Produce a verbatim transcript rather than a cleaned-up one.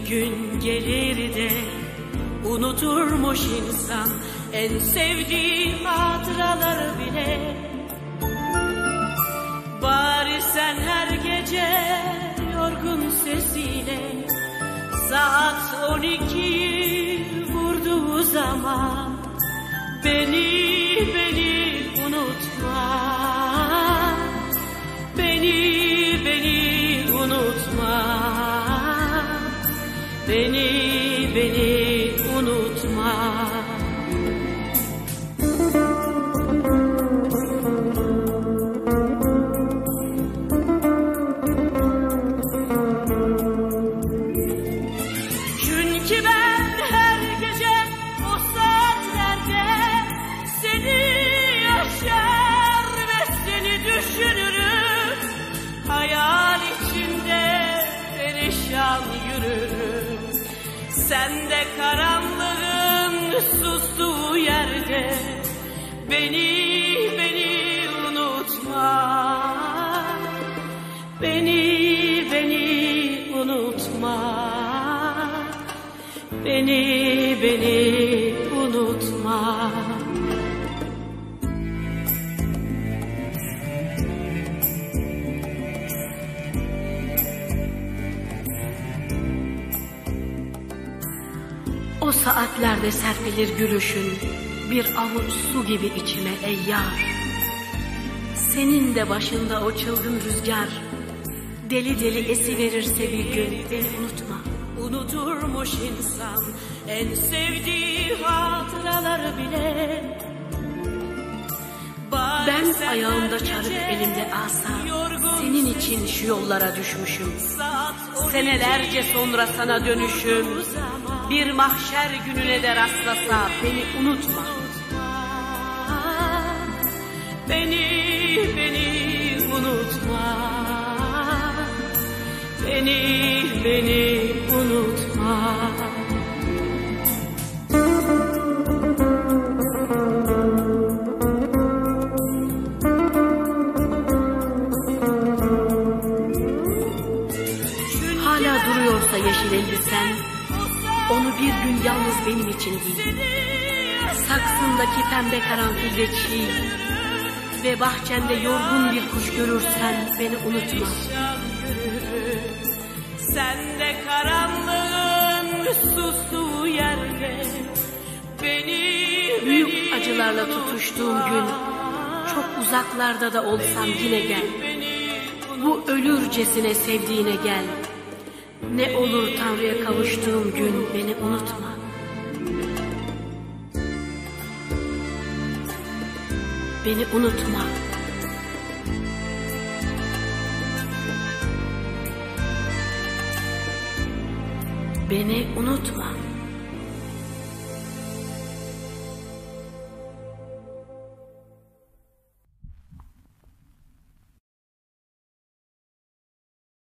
gün gelir de unuturmuş insan en sevdiği hatıraları bile. Bari sen her gece yorgun sesiyle saat on ikiyi vurduğu zaman beni, beni unutma. Beni, beni unutma. Beni, beni unutma. Çünkü ben her gece o saatlerde seni yaşar ve seni düşünürüm. Hayal içinde perişan yürürüm. Sen de karanlığın sustuğu yerde beni, beni unutma. Beni, beni unutma. Beni, beni unutma. O saatlerde serpilir gülüşün, bir avuç su gibi içime ey yar. Senin de başında o çılgın rüzgar, deli deli esiverirse bir gün beni unutma. Unuturmuş insan en sevdiği hatıraları bile. Ben ayağımda çarık elimde asa, senin için şu yollara düşmüşüm. Senelerce sonra sana dönüşüm, bir mahşer gününe de rastlasa beni unutma. Beni, beni unutma. Beni, beni unutma. Hala duruyorsa yeşil elbisen, onu bir gün yalnız benim için giy. Saksındaki pembe karanfil çiğ ve bahçende yorgun bir kuş görürsen beni unutma. Sen de karanlığın sustuğu yerde beni, büyük acılarla tutuştuğum gün, çok uzaklarda da olsam yine gel. Bu ölürcesine sevdiğine gel. Ne olur Tanrı'ya kavuştuğum gün beni unutma. Beni unutma. Beni unutma.